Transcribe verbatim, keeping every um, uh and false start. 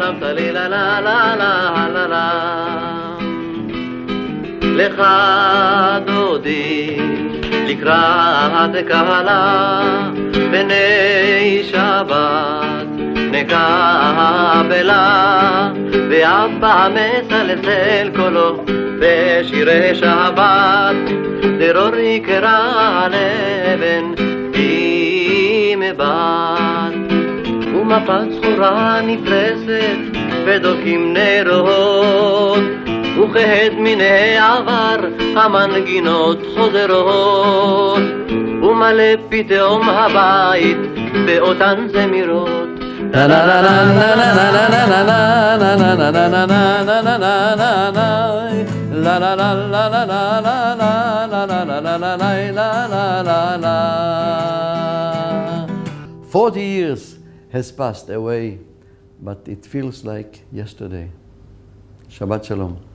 סלמת לי לה לה לה לה לה לה. לך דודי לקראת קהלה בני שבת נקבלה ואבא מסלסל קולו בשירי שבת דרור יקרא לבן עם בת ומפת זכורה נפרסת ודולקים נרות וכהד מן העבר המנגינות חוזרות ומלא פתאום הבית באותן זמירות לה לה לה לה לה לה לה לה לה לה לה לה לה. Forty years has passed away, but it feels like yesterday. Shabbat Shalom.